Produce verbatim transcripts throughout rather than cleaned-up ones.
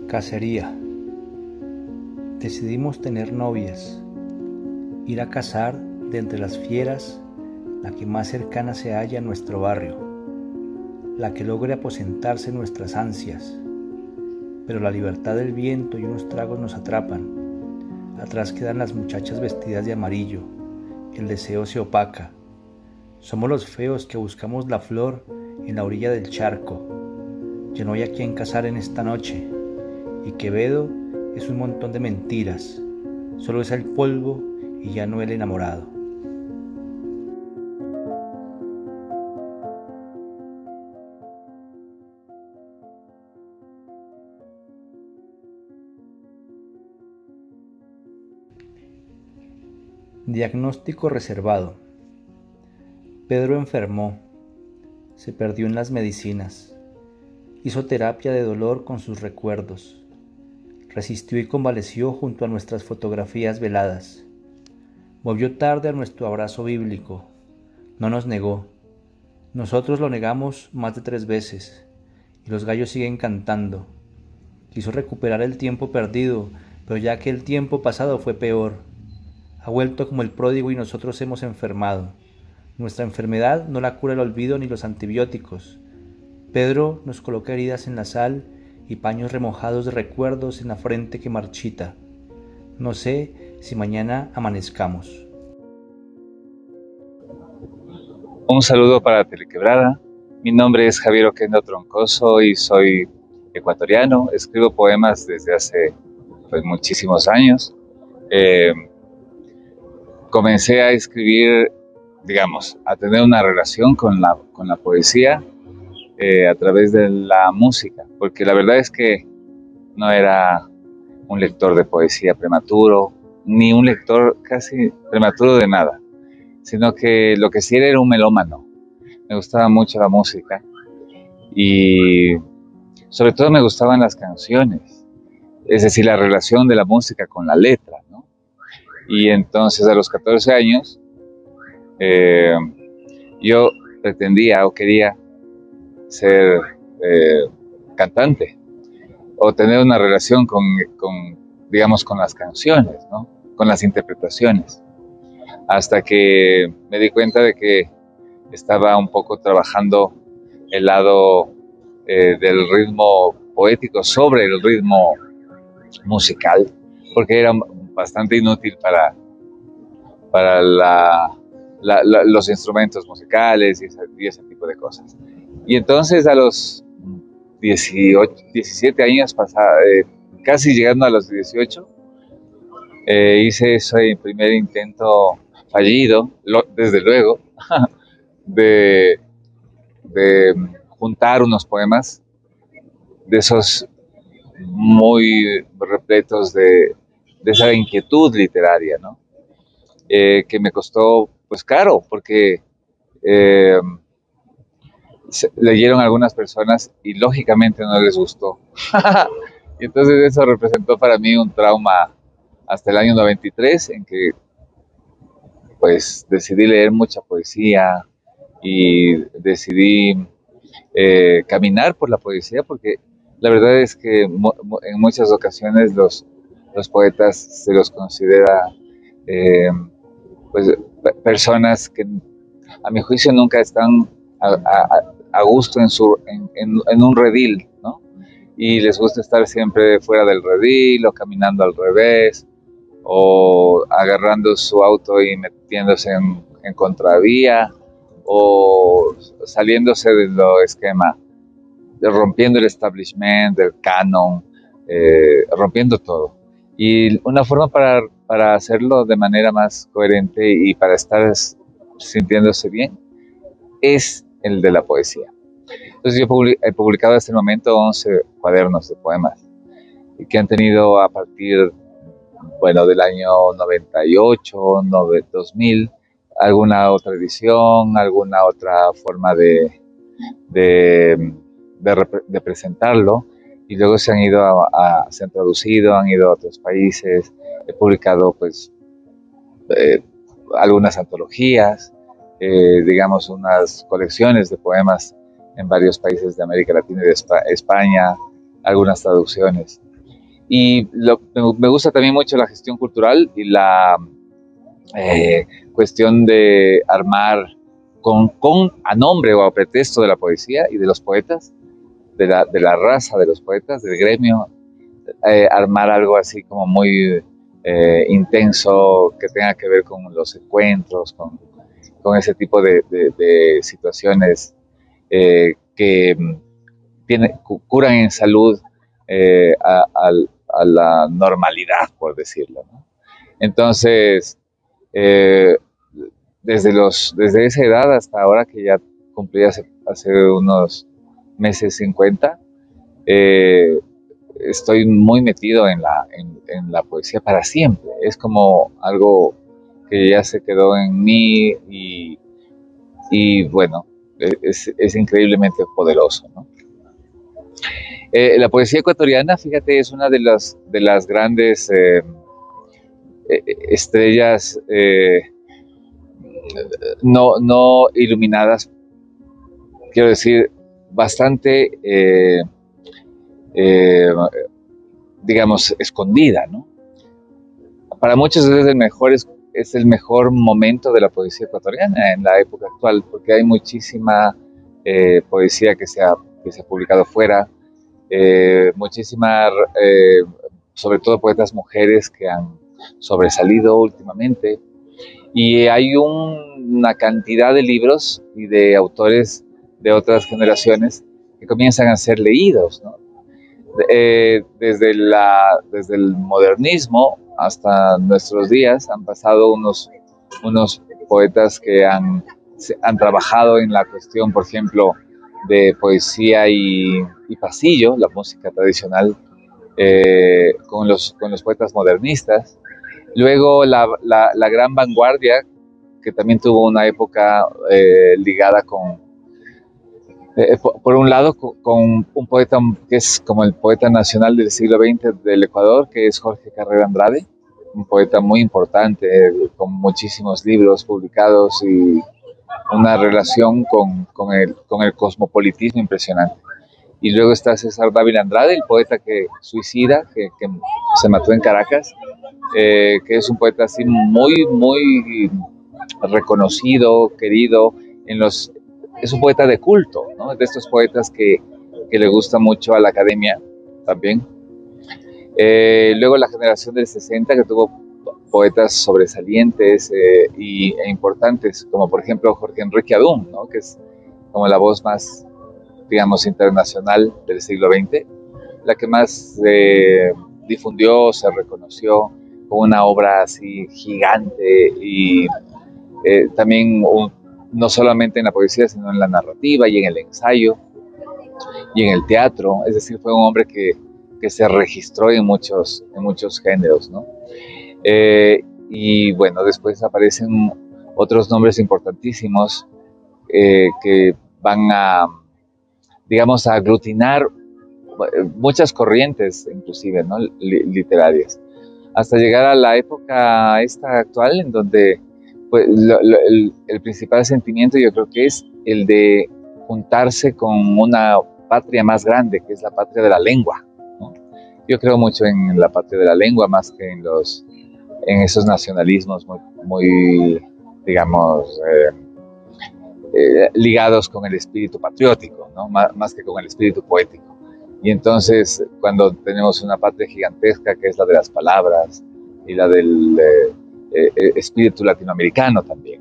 Cacería. Decidimos tener novias, ir a cazar de entre las fieras la que más cercana se halla a nuestro barrio, la que logre aposentarse en nuestras ansias. Pero la libertad del viento y unos tragos nos atrapan. Atrás quedan las muchachas vestidas de amarillo, el deseo se opaca. Somos los feos que buscamos la flor en la orilla del charco. Ya no hay a quien cazar en esta noche, y Quevedo es un montón de mentiras, solo es el polvo y ya no el enamorado. Diagnóstico reservado. Pedro enfermó, se perdió en las medicinas, hizo terapia de dolor con sus recuerdos, resistió y convaleció junto a nuestras fotografías veladas, volvió tarde a nuestro abrazo bíblico, no nos negó, nosotros lo negamos más de tres veces, y los gallos siguen cantando. Quiso recuperar el tiempo perdido, pero ya que el tiempo pasado fue peor, ha vuelto como el pródigo y nosotros hemos enfermado. Nuestra enfermedad no la cura el olvido ni los antibióticos. Pedro nos coloca heridas en la sal y paños remojados de recuerdos en la frente que marchita. No sé si mañana amanezcamos. Un saludo para Telequebrada. Mi nombre es Javier Oquendo Troncoso y soy ecuatoriano. Escribo poemas desde hace pues, muchísimos años. Eh, comencé a escribir, digamos, a tener una relación con la, con la poesía eh, a través de la música, porque la verdad es que no era un lector de poesía prematuro, ni un lector casi prematuro de nada, sino que lo que sí era era un melómano. Me gustaba mucho la música y sobre todo me gustaban las canciones, es decir, la relación de la música con la letra, ¿no? Y entonces a los catorce años eh, yo pretendía o quería ser eh, cantante o tener una relación con, con, digamos, con las canciones, ¿no? Con las interpretaciones, hasta que me di cuenta de que estaba un poco trabajando el lado eh, del ritmo poético sobre el ritmo musical, porque era bastante inútil para, para la, la, la, los instrumentos musicales y ese, y ese tipo de cosas. Y entonces a los dieciocho, diecisiete años, pasada, eh, casi llegando a los dieciocho, eh, hice ese primer intento fallido, lo, desde luego, de, de juntar unos poemas de esos muy repletos de, de esa inquietud literaria, ¿no? Eh, que me costó pues caro, porque eh, leyeron algunas personas y lógicamente no les gustó. Y entonces eso representó para mí un trauma hasta el año noventa y tres, en que pues decidí leer mucha poesía y decidí eh, caminar por la poesía, porque la verdad es que en muchas ocasiones los, los poetas se los considera eh, pues, personas que a mi juicio nunca están a, a, a gusto en, su, en, en, en un redil, ¿no? Y les gusta estar siempre fuera del redil o caminando al revés o agarrando su auto y metiéndose en, en contravía o saliéndose del esquema, rompiendo el establishment, del canon, eh, rompiendo todo. Y una forma para, para hacerlo de manera más coherente y para estar sintiéndose bien es el de la poesía. Entonces yo he publicado hasta el momento once cuadernos de poemas que han tenido a partir, bueno, del año noventa y ocho, dos mil, alguna otra edición, alguna otra forma de, de, de, de presentarlo, y luego se han ido a, a, se han traducido, han ido a otros países. He publicado pues eh, algunas antologías, eh, digamos unas colecciones de poemas en varios países de América Latina y de España, algunas traducciones. Y lo, me gusta también mucho la gestión cultural y la eh, cuestión de armar con, con, a nombre o a pretexto de la poesía y de los poetas, de la, de la raza de los poetas, del gremio, eh, armar algo así como muy eh, intenso, que tenga que ver con los encuentros, con, con ese tipo de, de, de situaciones eh, que tiene, curan en salud eh, a, a, a la normalidad, por decirlo, ¿no? Entonces, eh, desde, los, desde esa edad hasta ahora que ya cumplí hace, hace unos meses cincuenta, eh, estoy muy metido en la, en, en la poesía para siempre. Es como algo que ya se quedó en mí y, y bueno, es, es increíblemente poderoso, ¿no? Eh, la poesía ecuatoriana, fíjate, es una de las, de las grandes eh, estrellas eh, no, no iluminadas, quiero decir, bastante, eh, eh, digamos, escondida, ¿no? Para muchos es el, mejor, es, es el mejor momento de la poesía ecuatoriana en la época actual, porque hay muchísima eh, poesía que se ha, que se ha publicado fuera, eh, muchísima, eh, sobre todo poetas mujeres que han sobresalido últimamente, y hay un, una cantidad de libros y de autores de otras generaciones que comienzan a ser leídos, ¿no? Eh, desde, la, desde el modernismo hasta nuestros días han pasado unos, unos poetas que han, han trabajado en la cuestión, por ejemplo, de poesía y, y pasillo, la música tradicional, eh, con, los, con los poetas modernistas. Luego la, la, la gran vanguardia, que también tuvo una época eh, ligada con, eh, por, por un lado, con, con un poeta que es como el poeta nacional del siglo veinte del Ecuador, que es Jorge Carrera Andrade, un poeta muy importante, eh, con muchísimos libros publicados y una relación con, con, el, con el cosmopolitismo impresionante. Y luego está César Dávila Andrade, el poeta que suicida, que, que se mató en Caracas, eh, que es un poeta así muy, muy reconocido, querido, en los, es un poeta de culto, ¿no? De estos poetas que, que le gusta mucho a la academia también. Eh, luego la generación del sesenta, que tuvo poetas sobresalientes eh, y, e importantes, como por ejemplo Jorge Enrique Adún, ¿no? Que es como la voz más, digamos, internacional del siglo veinte, la que más eh, difundió, se reconoció con una obra así gigante y eh, también un, no solamente en la poesía, sino en la narrativa y en el ensayo y en el teatro. Es decir, fue un hombre que, que se registró en muchos, en muchos géneros, ¿no? Eh, y bueno, después aparecen otros nombres importantísimos eh, que van a, digamos, a aglutinar muchas corrientes, inclusive, ¿no? Literarias, hasta llegar a la época esta actual, en donde pues, lo, lo, el, el principal sentimiento yo creo que es el de juntarse con una patria más grande, que es la patria de la lengua, ¿no? Yo creo mucho en la patria de la lengua, más que en, los, en esos nacionalismos muy, muy digamos, eh, eh, ligados con el espíritu patriótico, ¿no? Más, más que con el espíritu poético. Y entonces, cuando tenemos una patria gigantesca, que es la de las palabras y la del eh, eh, espíritu latinoamericano también,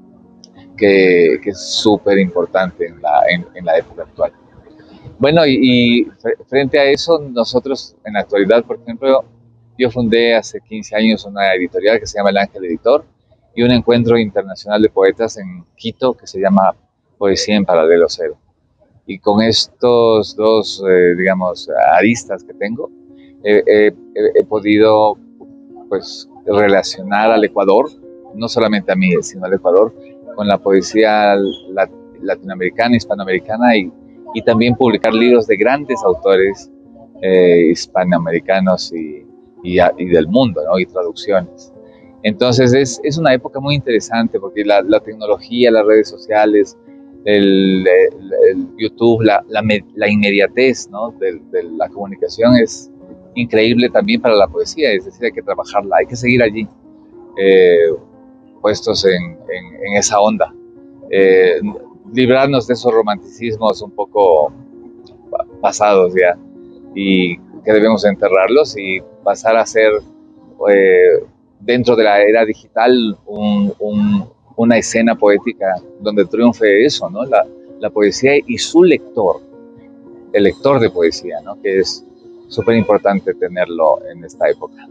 que, que es súper importante en la, en, en la época actual. Bueno, y, y frente a eso, nosotros en la actualidad, por ejemplo, yo fundé hace quince años una editorial que se llama El Ángel Editor y un encuentro internacional de poetas en Quito que se llama Poesía en Paralelo Cero. Y con estos dos, eh, digamos, aristas que tengo, eh, eh, he podido, pues, relacionar al Ecuador, no solamente a mí, sino al Ecuador, con la poesía lat latinoamericana, hispanoamericana, y, y también publicar libros de grandes autores eh, hispanoamericanos y, y, y del mundo, ¿no? Y traducciones. Entonces es, es una época muy interesante porque la, la tecnología, las redes sociales, El, el, el YouTube, la, la, la inmediatez, ¿no? de, de la comunicación es increíble también para la poesía, es decir, hay que trabajarla, hay que seguir allí, eh, puestos en, en, en esa onda, eh, librarnos de esos romanticismos un poco pasados ya, y que debemos enterrarlos y pasar a ser, eh, dentro de la era digital, un, un, una escena poética donde triunfe eso, ¿no? La, la poesía y su lector, el lector de poesía, ¿no? Que es súper importante tenerlo en esta época.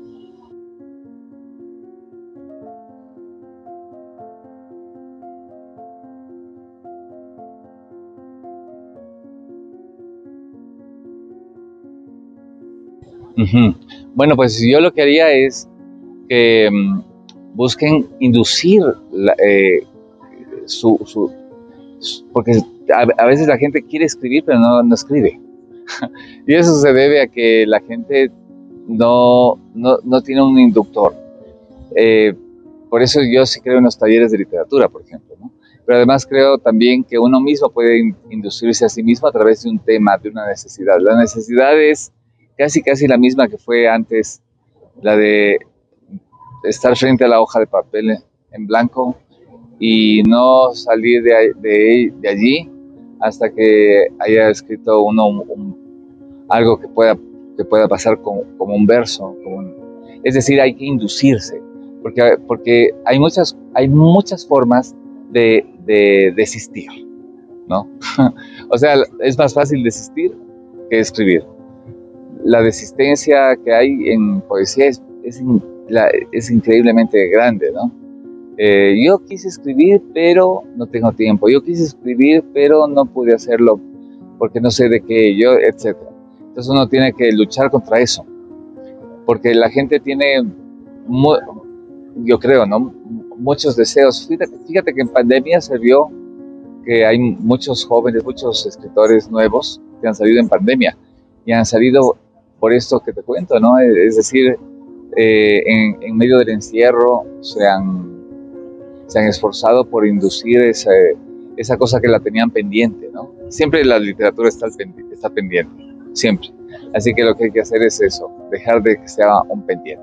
Uh-huh. Bueno, pues yo lo que haría es que um, busquen inducir la, eh, su, su, su, porque a, a veces la gente quiere escribir pero no, no escribe. Y eso se debe a que la gente no, no, no tiene un inductor. Eh, por eso yo sí creo en los talleres de literatura, por ejemplo, ¿no? Pero además creo también que uno mismo puede inducirse a sí mismo a través de un tema, de una necesidad. La necesidad es casi casi la misma que fue antes, la de estar frente a la hoja de papel en blanco y no salir de, de, de allí hasta que haya escrito uno un, un, algo que pueda, que pueda pasar como, como un verso. Como un, es decir, hay que inducirse, porque, porque hay, muchas, hay muchas formas de, de desistir, ¿no? O sea, es más fácil desistir que escribir. La desistencia que hay en poesía es, es, la, es increíblemente grande, ¿no? Eh, yo quise escribir, pero no tengo tiempo. Yo quise escribir, pero no pude hacerlo porque no sé de qué, yo, etcétera. Entonces uno tiene que luchar contra eso, porque la gente tiene, mu yo creo, ¿no? muchos deseos. Fíjate, fíjate que en pandemia se vio que hay muchos jóvenes, muchos escritores nuevos que han salido en pandemia y han salido por esto que te cuento, ¿no? Es decir, eh, en, en medio del encierro se han, se han esforzado por inducir esa, esa cosa que la tenían pendiente, ¿no? Siempre la literatura está, está pendiente, siempre. Así que lo que hay que hacer es eso, dejar de que sea un pendiente.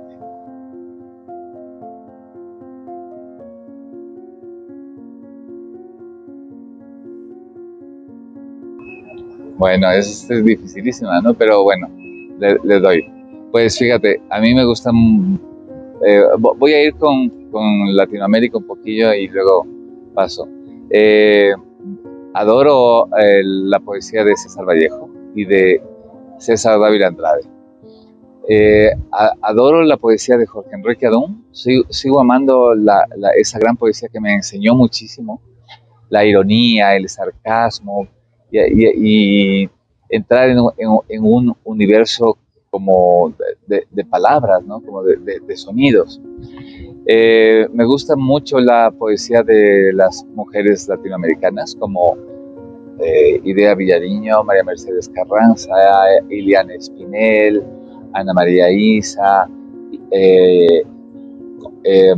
Bueno, es, es dificilísima, ¿no? Pero bueno, le, le doy. Pues fíjate, a mí me gusta, eh, voy a ir con, con Latinoamérica un poquillo y luego paso. Eh, adoro eh, la poesía de César Vallejo y de César Dávila Andrade. Eh, a, adoro la poesía de Jorge Enrique Adún, sigo, sigo amando la, la, esa gran poesía que me enseñó muchísimo, la ironía, el sarcasmo, y, y, y entrar en, en, en un universo como de, de, de palabras, ¿no? Como de, de, de sonidos. Eh, me gusta mucho la poesía de las mujeres latinoamericanas, como eh, Idea Villariño, María Mercedes Carranza, Iliana Espinel, Ana María Isa, eh, eh,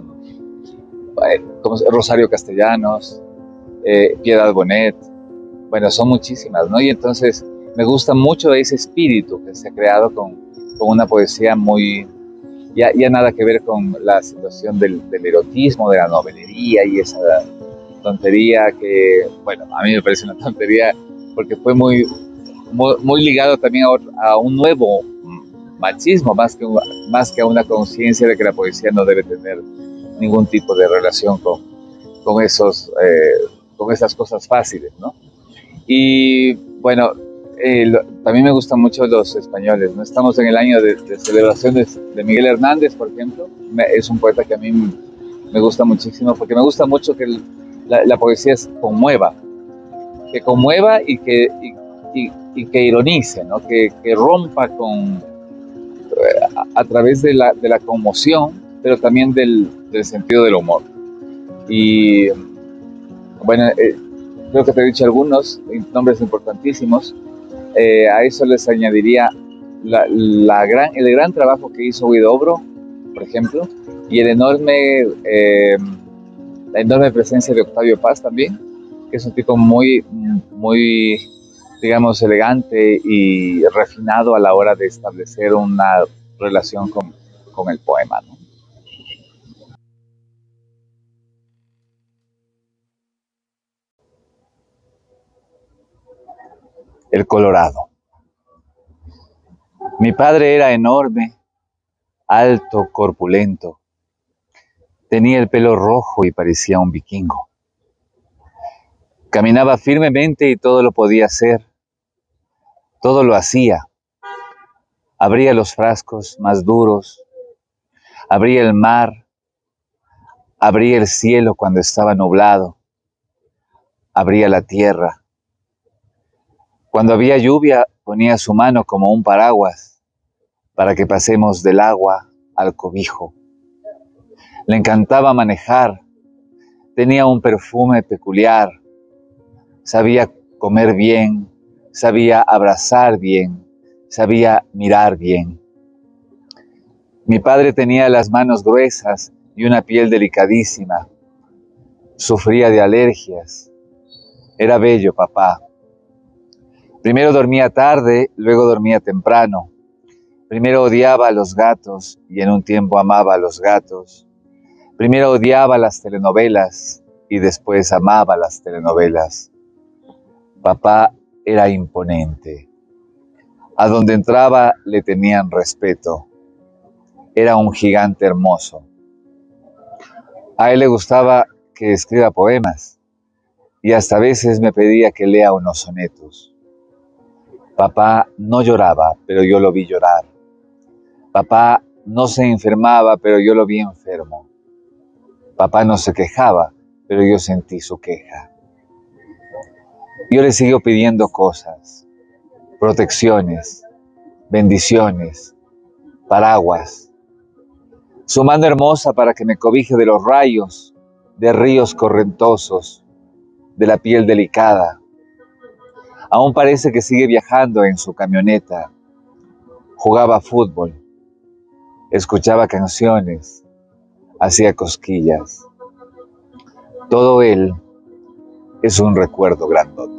Rosario Castellanos, eh, Piedad Bonet. Bueno, son muchísimas, ¿no? Y entonces me gusta mucho ese espíritu que se ha creado con, con una poesía muy, ya, ya nada que ver con la situación del, del erotismo, de la novelería y esa tontería que, bueno, a mí me parece una tontería porque fue muy, muy, muy ligado también a, otro, a un nuevo machismo, más que, más que a una conciencia de que la poesía no debe tener ningún tipo de relación con, con, esos, eh, con esas cosas fáciles, ¿no? Y bueno, eh, lo, también me gustan mucho los españoles, ¿no? Estamos en el año de, de celebraciones de Miguel Hernández, por ejemplo. Me, es un poeta que a mí me gusta muchísimo, porque me gusta mucho que el, la, la poesía conmueva, que conmueva y que, y, y, y que ironice, ¿no? Que, que rompa con, a, a través de la, de la conmoción, pero también del, del sentido del humor. Y bueno, eh, creo que te he dicho algunos nombres importantísimos. Eh, a eso les añadiría la, la gran, el gran trabajo que hizo Huidobro, por ejemplo, y el enorme, eh, la enorme presencia de Octavio Paz también, que es un tipo muy, muy digamos, elegante y refinado a la hora de establecer una relación con, con el poema, ¿no? El Colorado. Mi padre era enorme, alto, corpulento. Tenía el pelo rojo y parecía un vikingo. Caminaba firmemente y todo lo podía hacer. Todo lo hacía. Abría los frascos más duros. Abría el mar. Abría el cielo cuando estaba nublado. Abría la tierra. Cuando había lluvia, ponía su mano como un paraguas para que pasemos del agua al cobijo. Le encantaba manejar. Tenía un perfume peculiar. Sabía comer bien. Sabía abrazar bien. Sabía mirar bien. Mi padre tenía las manos gruesas y una piel delicadísima. Sufría de alergias. Era bello, papá. Primero dormía tarde, luego dormía temprano. Primero odiaba a los gatos y en un tiempo amaba a los gatos. Primero odiaba las telenovelas y después amaba las telenovelas. Papá era imponente. A donde entraba le tenían respeto. Era un gigante hermoso. A él le gustaba que escriba poemas y hasta a veces me pedía que lea unos sonetos. Papá no lloraba, pero yo lo vi llorar. Papá no se enfermaba, pero yo lo vi enfermo. Papá no se quejaba, pero yo sentí su queja. Yo le sigo pidiendo cosas, protecciones, bendiciones, paraguas. Su mano hermosa para que me cobije de los rayos, de ríos correntosos, de la piel delicada. Aún parece que sigue viajando en su camioneta. Jugaba fútbol, escuchaba canciones, hacía cosquillas. Todo él es un recuerdo grandote.